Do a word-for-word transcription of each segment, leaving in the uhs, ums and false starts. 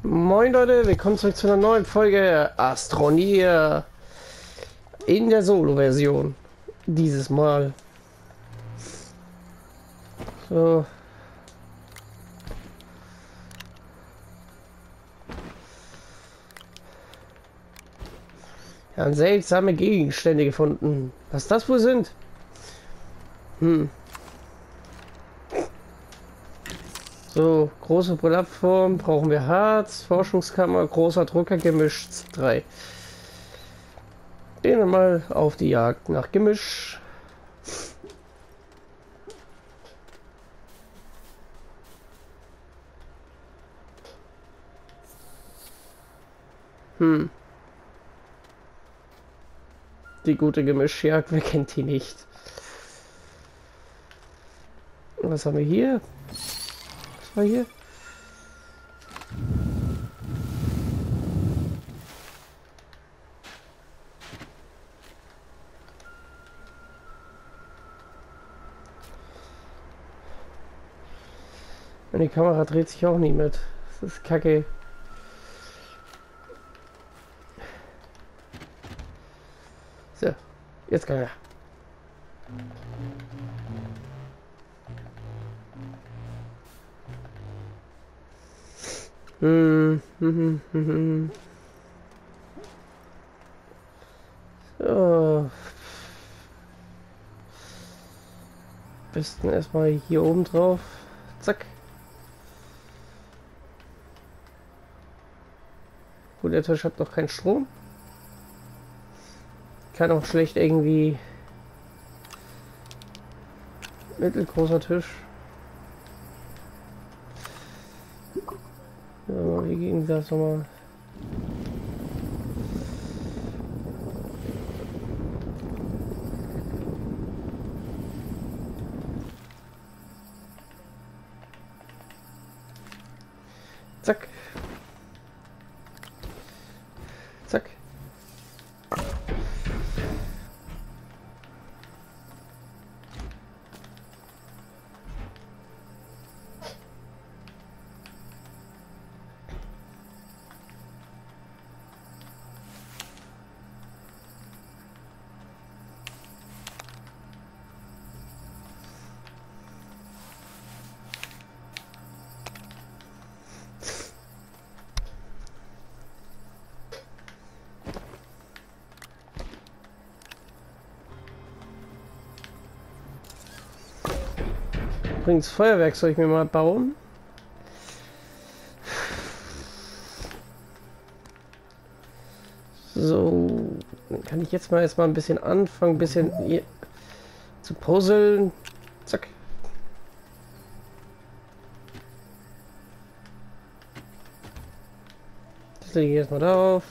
Moin Leute, willkommen zurück zu einer neuen Folge Astroneer in der Solo-Version. Dieses Mal. So. Wir haben seltsame Gegenstände gefunden. Was das wohl sind? Hm. So, große Plattform, brauchen wir Harz, Forschungskammer, großer Drucker, Gemisch drei. Gehen wir mal auf die Jagd nach Gemisch. Hm. Die gute Gemischjagd, wer kennt die nicht? Was haben wir hier? Was war hier? Und die Kamera dreht sich auch nicht mit. Das ist kacke. So, jetzt kann er. Hm, hm, hm, hm. So. Besten erstmal hier oben drauf. Zack. Gut, der Tisch hat noch keinen Strom. Kann auch schlecht irgendwie. Mittelgroßer Tisch. Ja, wie ging das nochmal? Zack. Zack. Übrigens, Feuerwerk soll ich mir mal bauen. So, dann kann ich jetzt mal erstmal ein bisschen anfangen, ein bisschen hier zu puzzeln. Zack. Das lege ich erstmal darauf.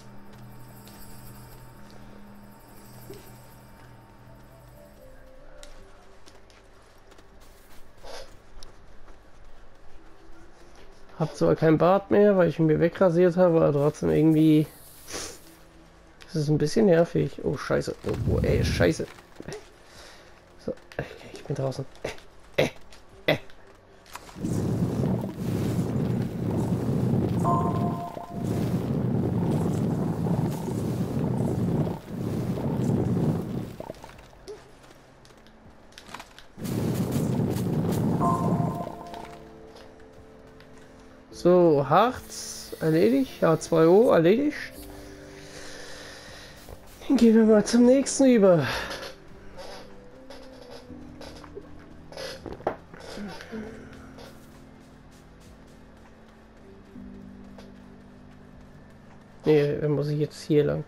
Hab zwar kein Bart mehr, weil ich ihn mir wegrasiert habe, aber trotzdem irgendwie. Das ist ein bisschen nervig. Oh, scheiße. Oh, oh ey, scheiße. So, okay, ich bin draußen. Äh, äh, äh. So, Harz erledigt. H zwei O erledigt. Dann gehen wir mal zum nächsten über. Nee, dann muss ich jetzt hier lang.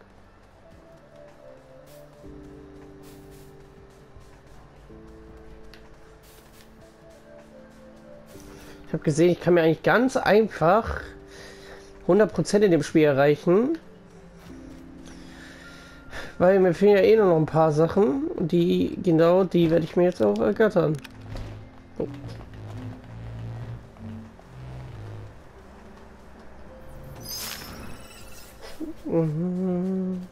Ich habe gesehen, ich kann mir eigentlich ganz einfach hundert Prozent in dem Spiel erreichen. Weil mir fehlen ja eh nur noch ein paar Sachen. Und die, genau die werde ich mir jetzt auch ergattern. Oh. Mhm.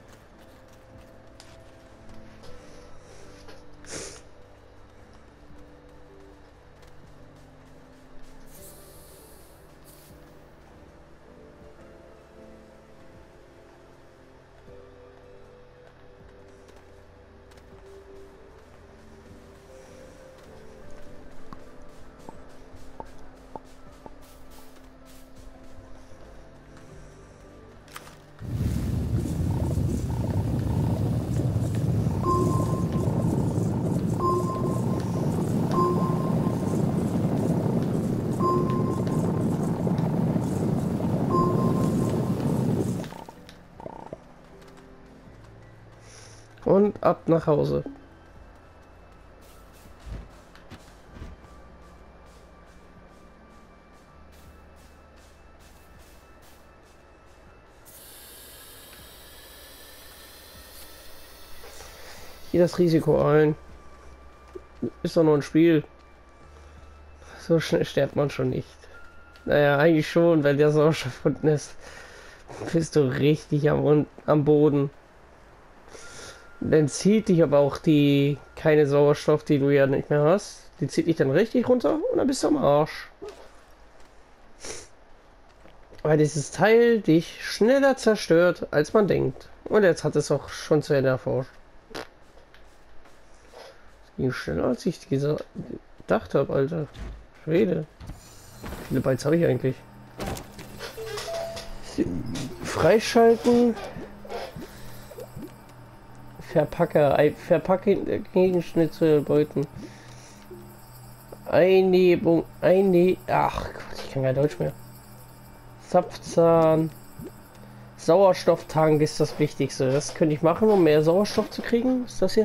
ab nach Hause. Hier das Risiko ein. Ist doch nur ein Spiel. So schnell stirbt man schon nicht. Naja, eigentlich schon, weil der Sauerstoff unten ist. Bist du richtig am, am Boden. Dann zieht dich aber auch die keine Sauerstoff, die du ja nicht mehr hast. Die zieht dich dann richtig runter und dann bist du am Arsch. Weil dieses Teil dich schneller zerstört, als man denkt. Und jetzt hat es auch schon zu Ende erforscht. Das ging schneller, als ich gedacht habe, Alter. Schwede. Wie viele Bytes habe ich eigentlich? Freischalten. Verpacker. Verpacken Gegenschnitt zu erbeuten. Einnebung. Einne. Ach Gott, ich kann kein Deutsch mehr. Zapfzahn. Sauerstofftank ist das Wichtigste. Das könnte ich machen, um mehr Sauerstoff zu kriegen. Was ist das hier?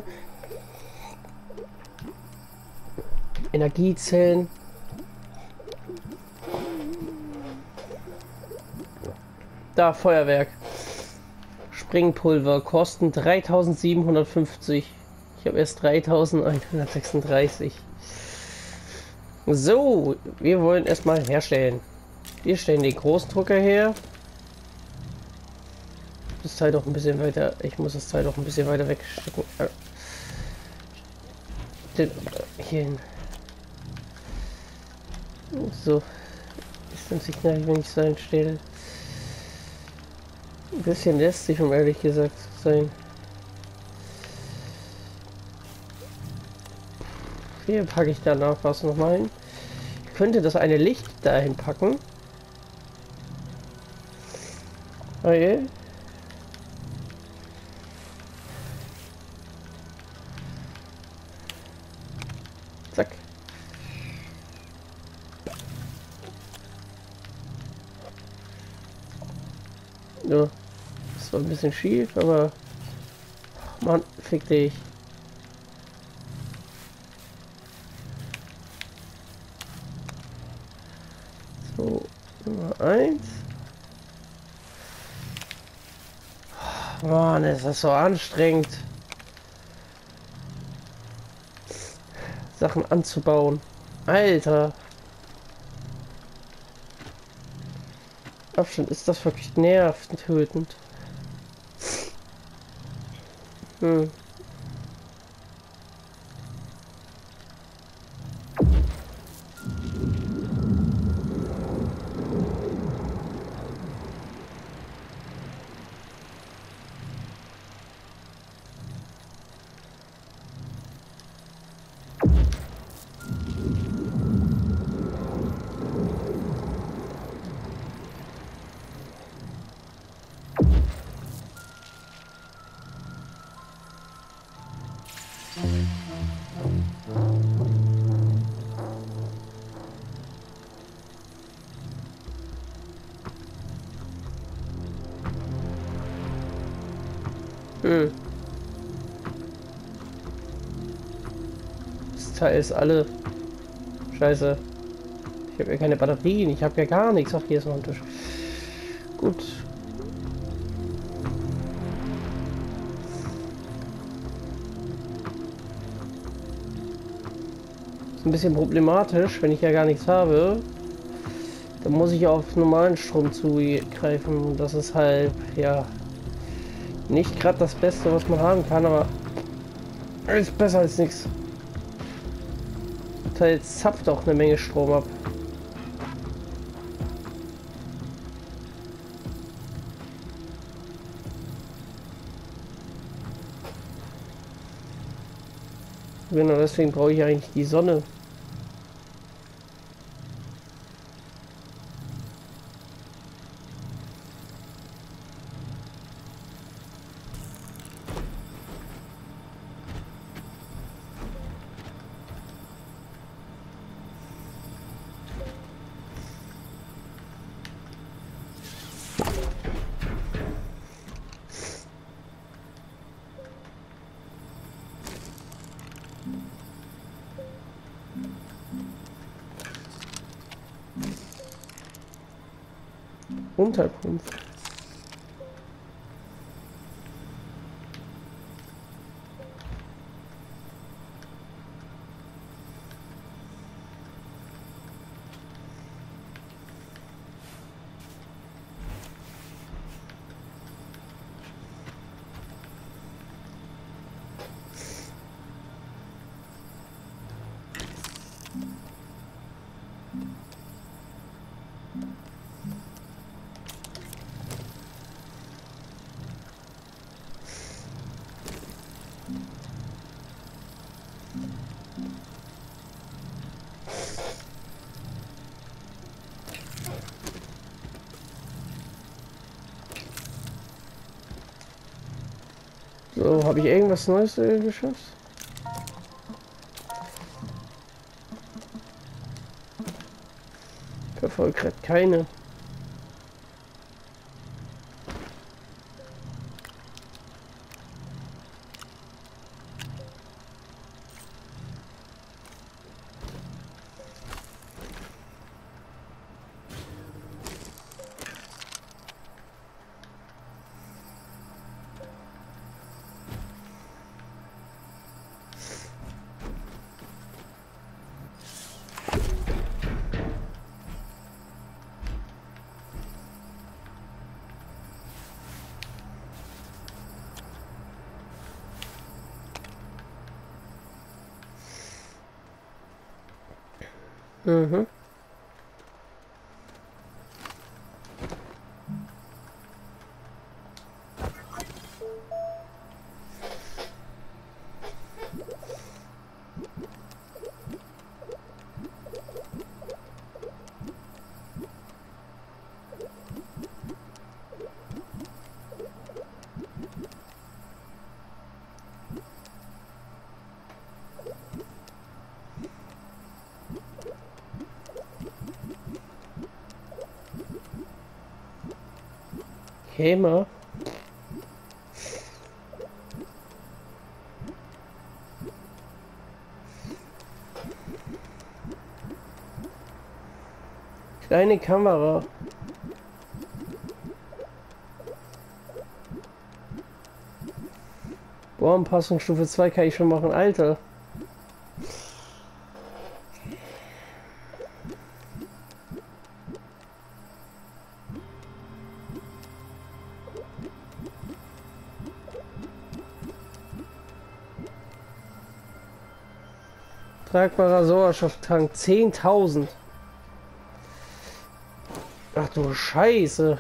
Energiezellen. Da, Feuerwerk. Springpulver kosten dreitausendsiebenhundertfünfzig. Ich habe erst dreitausendeinhundertsechsunddreißig. So, wir wollen erstmal herstellen. Wir stellen den großen Drucker her. Das Teil doch ein bisschen weiter. Ich muss das Teil doch ein bisschen weiter wegstecken. Den, hier hin. So. Ist ein Signal, wenn ich es einstelle. Ein bisschen lästig, um ehrlich gesagt zu sein. Hier packe ich danach was nochmal hin. Ich könnte das eine Licht dahin packen. Okay. Zack. Ja, das war ein bisschen schief, aber Mann, fick dich. So, Nummer eins. Mann, ist das so anstrengend, Sachen anzubauen. Alter. Abstand ist das wirklich nerventötend. Hm. Hm. Das Teil ist alle. Scheiße. Ich habe ja keine Batterien, ich habe ja gar nichts. Ach, hier ist noch ein Tisch. Gut. Ist ein bisschen problematisch, wenn ich ja gar nichts habe. Dann muss ich auf normalen Strom zugreifen. Das ist halt, ja, nicht gerade das Beste, was man haben kann, aber ist besser als nichts. Das Teil zapft auch eine Menge Strom ab. Genau, deswegen brauche ich eigentlich die Sonne. Unterkunft. So, habe ich irgendwas Neues äh, geschafft? Verfolgt gerade keine. Mhm. Hämer. Kleine Kamera. Bohranpassung Stufe zwei kann ich schon machen, Alter. Tragbarer Sauerstofftank zehntausend. Ach du Scheiße.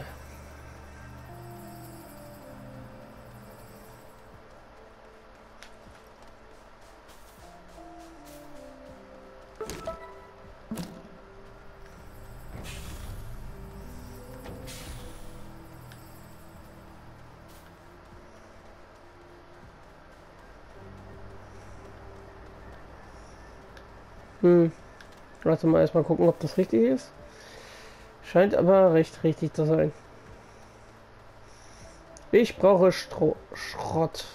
Hm. Warte mal erstmal gucken, ob das richtig ist. Scheint aber recht richtig zu sein. Ich brauche Stro Schrott.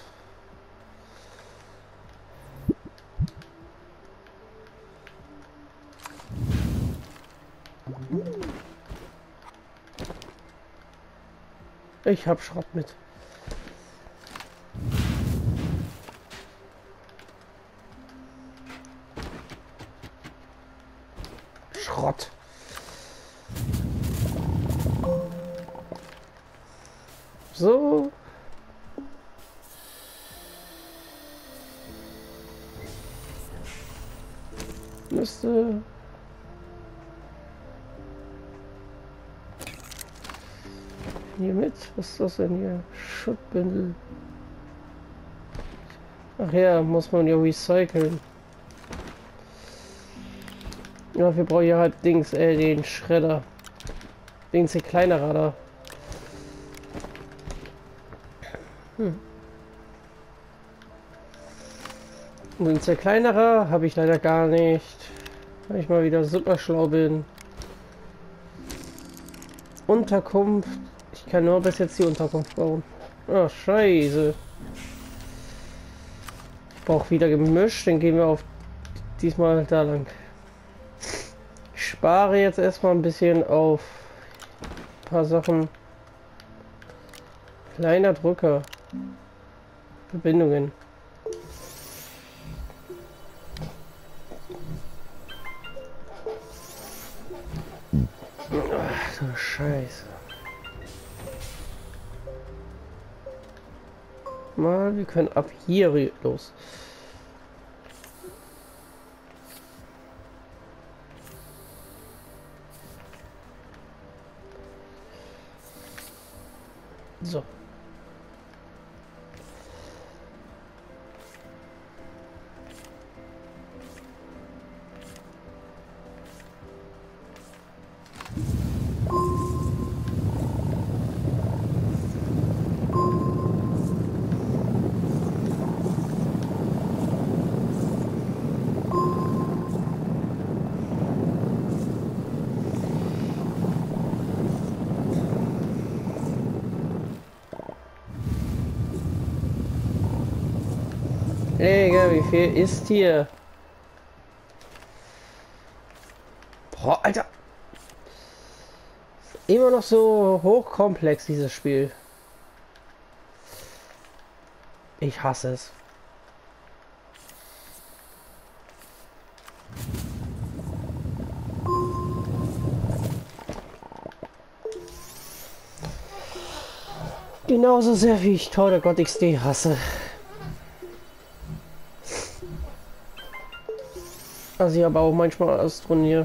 Ich hab Schrott mit. Schrott. So. Müsste. Hier mit. Was ist das denn hier? Schuttbündel. Ach ja, muss man ja recyceln. Ja, wir brauchen ja halt Dings, äh, den Schredder. Dings, der kleine Radar. Hm. Und der kleinere habe ich leider gar nicht. Weil ich mal wieder super schlau bin. Unterkunft. Ich kann nur bis jetzt die Unterkunft bauen. Oh, scheiße. Ich brauche wieder gemischt. Dann gehen wir auf diesmal da lang. Ich spare jetzt erstmal ein bisschen auf paar Sachen. Kleiner Drucker. Verbindungen. Ach du Scheiße. Mal, wir können ab hier los. So. Digga, wie viel ist hier? Boah, Alter. Immer noch so hochkomplex, dieses Spiel. Ich hasse es. Genauso sehr wie ich Tower God X D hasse. Also ich aber auch manchmal Astronier.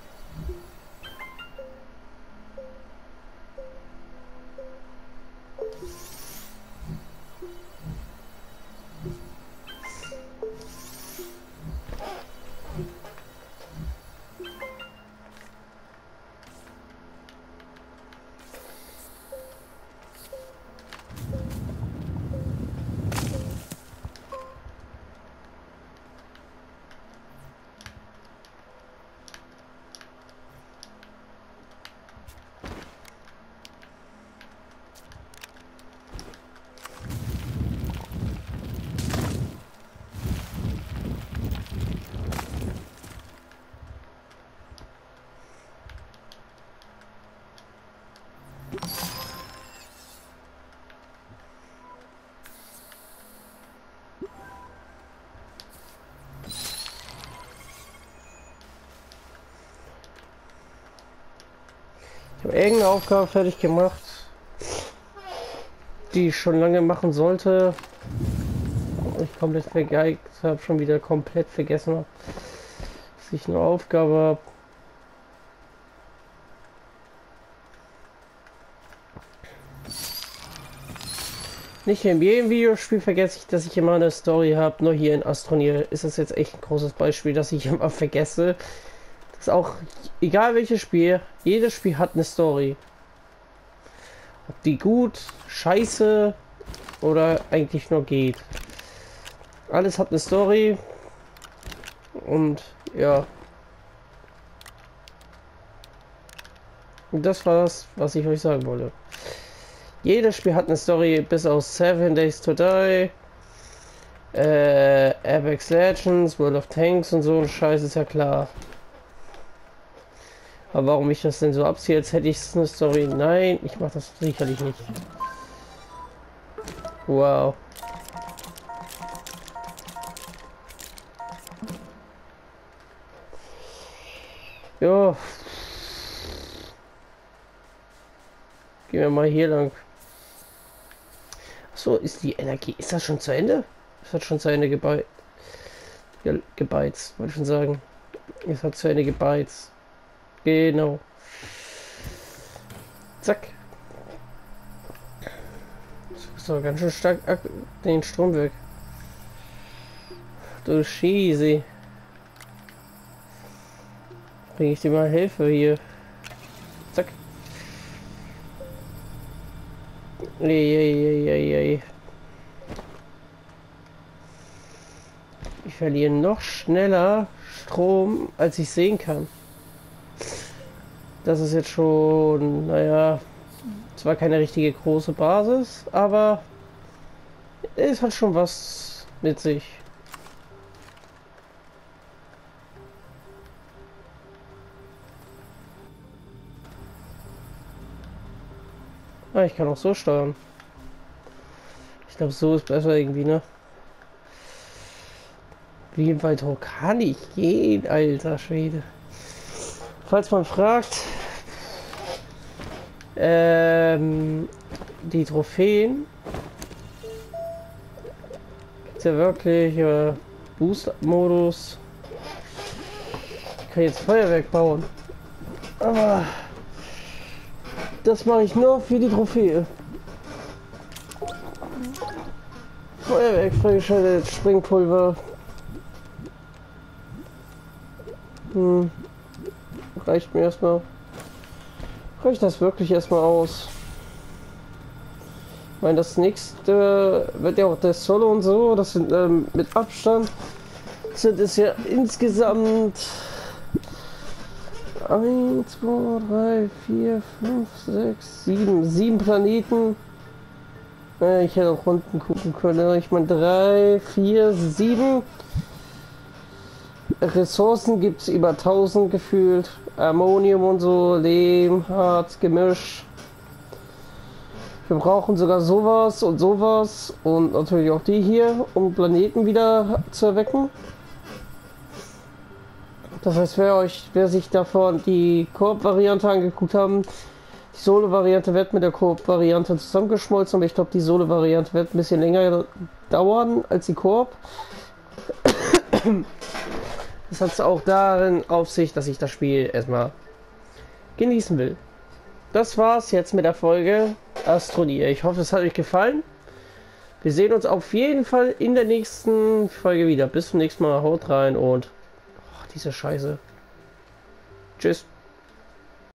Ich habe irgendeine Aufgabe fertig gemacht, die ich schon lange machen sollte. Ich komplett vergeigt habe, schon wieder komplett vergessen, dass ich eine Aufgabe habe. Nicht in jedem Videospiel vergesse ich, dass ich immer eine Story habe. Nur hier in Astroneer ist das jetzt echt ein großes Beispiel, dass ich immer vergesse. Das ist auch egal welches Spiel, jedes Spiel hat eine Story. Ob die gut, scheiße oder eigentlich nur geht. Alles hat eine Story. Und ja. Und das war das, was ich euch sagen wollte. Jedes Spiel hat eine Story, bis auf Seven Days to Die, äh, Apex Legends, World of Tanks und so ein Scheiß, ist ja klar. Aber warum ich das denn so abziehe, als hätte ich eine Story? Nein, ich mache das sicherlich nicht. Wow. Jo. Gehen wir mal hier lang. So, ist die Energie. Ist das schon zu Ende? Es hat schon zu Ende gebeizt. Ja, gebeizt, wollte ich schon sagen. Es hat zu Ende gebeizt. Genau. Zack. So, ganz schön stark den Strom weg. Du Scheiße. Bring ich dir mal Hilfe hier. Zack. Eieieiei. Ich verliere noch schneller Strom, als ich sehen kann. Das ist jetzt schon, naja, zwar keine richtige große Basis, aber es hat schon was mit sich. Ah, ich kann auch so steuern. Ich glaube, so ist besser irgendwie, ne? Wie weit hoch kann ich gehen, alter Schwede? Falls man fragt, ähm, die Trophäen gibt's ja wirklich äh, Boost-Modus. Ich kann jetzt Feuerwerk bauen, aber das mache ich nur für die Trophäe. Feuerwerk freigeschaltet, Springpulver. Hm. Reicht mir erstmal. Reicht das wirklich erstmal aus? Ich meine, das nächste wird ja auch das Solo und so. Das sind ähm, mit Abstand sind es ja insgesamt eins, zwei, drei, vier, fünf, sechs, sieben, sieben Planeten. Äh, ich hätte auch unten gucken können. Ich meine drei, vier, sieben. Ressourcen gibt es über tausend gefühlt. Ammonium und so, Lehm, Harz, Gemisch. Wir brauchen sogar sowas und sowas und natürlich auch die hier, um Planeten wieder zu erwecken. Das heißt, wer euch, wer sich davon die Koop-Variante angeguckt haben, die Solo-Variante wird mit der Koop-Variante zusammengeschmolzen, aber ich glaube, die Solo-Variante wird ein bisschen länger dauern als die Koop. Das hat es auch darin auf sich, dass ich das Spiel erstmal genießen will. Das war's jetzt mit der Folge Astroneer. Ich hoffe, es hat euch gefallen. Wir sehen uns auf jeden Fall in der nächsten Folge wieder. Bis zum nächsten Mal. Haut rein und oh, diese Scheiße. Tschüss.